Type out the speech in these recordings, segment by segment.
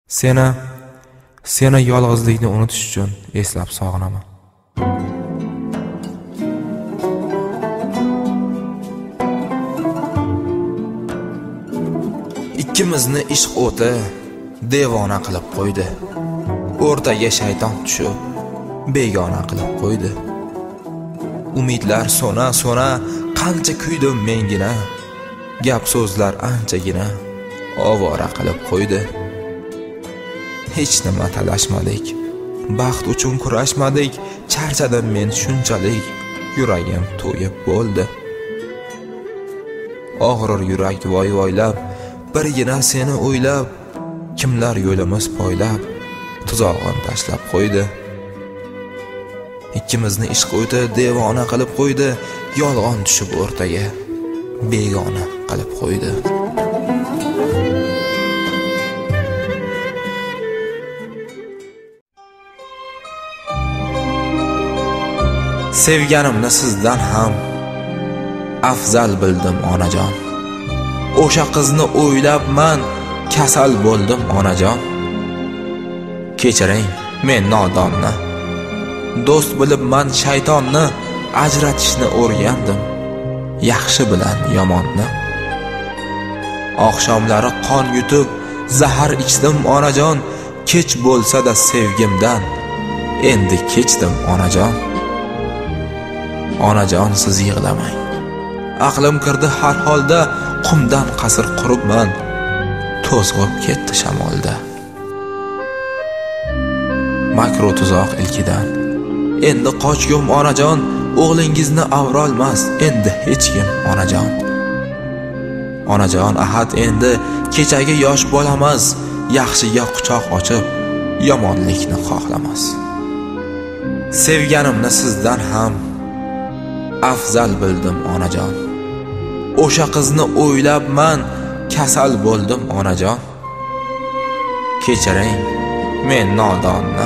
Seni yolg'izlikni unutish uchun eslab sog'inaman. Ikkimizni ishq o'ti devona qilib qo'ydi. O'rtaga shayton tushib begona qilib qo'ydi. Umidlar so'na qancha kuydim mengina. Gap so'zlar anchagina ovora qilib qo'ydi. Hech nima talashmadik, baxt uchun kurashmadik. Charchadim men shunchalik, yuragim to'yib bo'ldi. Og'rir yurak voy-voylab, birgina seni o'ylab. Kimlar yo'limiz poylab, tuzog'in tashlab qo'ydi. Ikkimizni ishq o'ti devona qilib qo'ydi. Yolg'on tushib o'rtaga begona qilib qo'ydi. Sevganimni sizdan ham afzal bildim onajon. O'sha qizni o'ylab men kasal bo'ldim onajon. Kechiring men nodonni, do'st bilib men shaytonni. Ajratishni o'rgandim, yaxshi bilan yomonni. Oqshomlari qon yutib zahar ichdim onajon. Kech bo'lsa-da sevgimdan endi kechdim onajon. Onajon siz yig'lamang, aqlim kirdi har holda. Qumdan qasr quribman, to'zg'ib ketdi shamolda. Makru tuzoq ilkidan endi qochgum onajon. O'g'lingizni avrolmas endi hech kim onajon. Onajon ahad endi kechagi yosh bolamas. Yaxshiga quchoq ochib yomonlikni xohlamas. Sevganimni sizdan ham afzal bildim onajon. O'sha qizni o'ylab men kasal bo'ldim onajon. Kechiring men nodonni.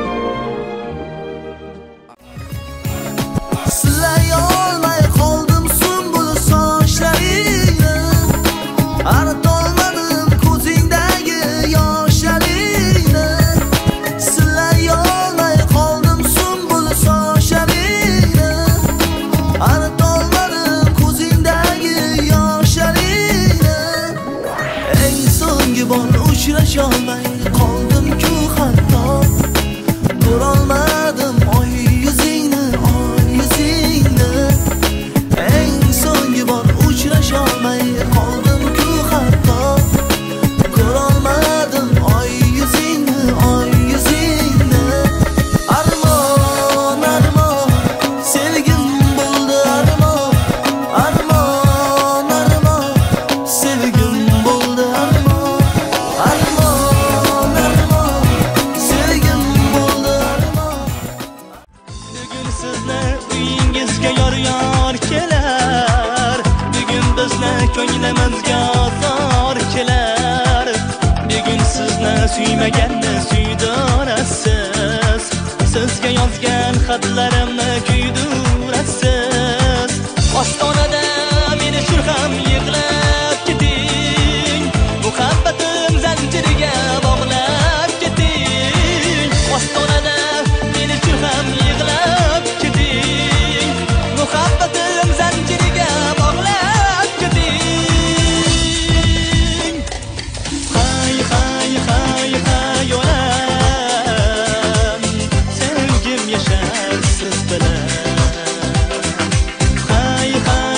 Uchrasholmay qoldim-ku hatto. Ko'rolmadim oy yuzingni. Eng so'nggi bor uchrasholmay qoldim-ku hatto. Ko'rolmadim oy yuzingni. Armon, sevgim bo'ldi armon. Sevgim bo'ldi armon. Yor kelar, bugun bizni ko'nglimizga zor kelar. Bugun sizni suymaganni suydurasiz. Sizga yozgan xatlarimni kuydurasiz. Ostonada meni shurham yig'lab keting. Muhabbatim zanjiriga bog'lab keting. Ostonada meni shurham yig'lab keting. Muhabbatim zanjiriga bog'lab keting. Hay olam, sevgim yashar siz bilan. Hay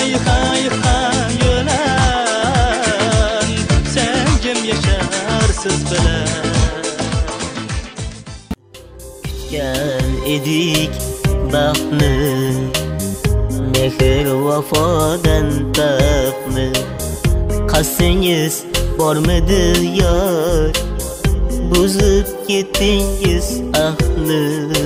olam, sevgim yashar siz bilan. Kutgan edik baxtni, mehr vafodan tafmi. Qasingiz bormidi yor, buzib ketdingiz ahli.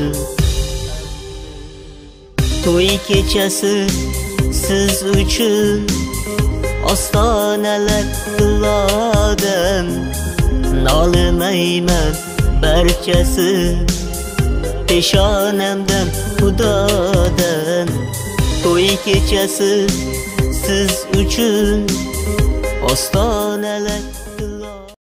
To'y kechasi siz uchun ostonalar qulodan. Nolimayman barchasi peshonamdan xudodan. To'y kechasi siz uchun oston